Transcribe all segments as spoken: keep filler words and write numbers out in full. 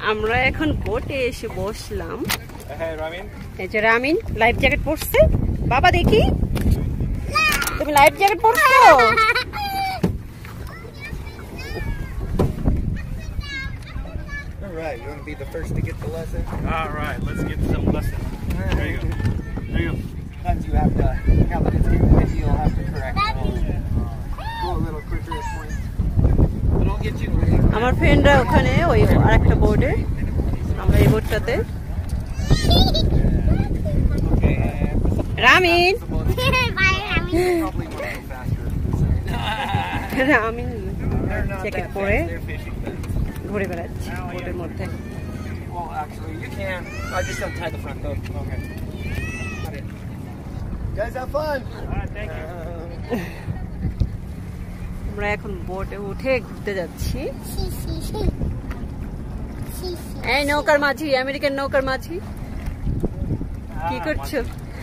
আমরা এখন বোটে এসে বসলাম। Hey, Ramin. এই যে রামিন লাইফ জ্যাকেট পরছে। বাবা দেখি তুমি লাইফ জ্যাকেট পরছো? All right, you want to be the first to get the lesson? All right, let's get some lesson. There you go. There you go. Sometimes you have to, now that it's getting busy, you'll have to correct it. Go a little quicker at points. But I'll get you. আমার ফ্রেন্ডরা ওখানে ওই আরেকটা বোর্ডে, আমরা এই বোর্ডটাতে। Ramin Ramin jacket পরে ঘুরে বেড়াচ্ছি বোটের মধ্যে। Well, actually, you can. I just untie the front though. Okay. Got it. You guys have fun. All right, thank you. আমরা এখন বোটে উঠে ঘুরতে যাচ্ছি। এই নৌকার মাঝি, আমেরিকান নৌকার মাঝি কি করছো?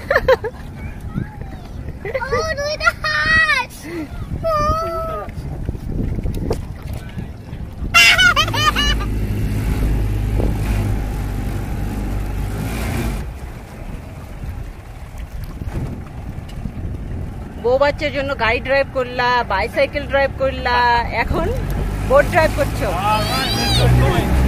বউ বাচ্চার জন্য গাড়ি ড্রাইভ করলা, বাইসাইকেল ড্রাইভ করলা, এখন বোট ড্রাইভ করছো।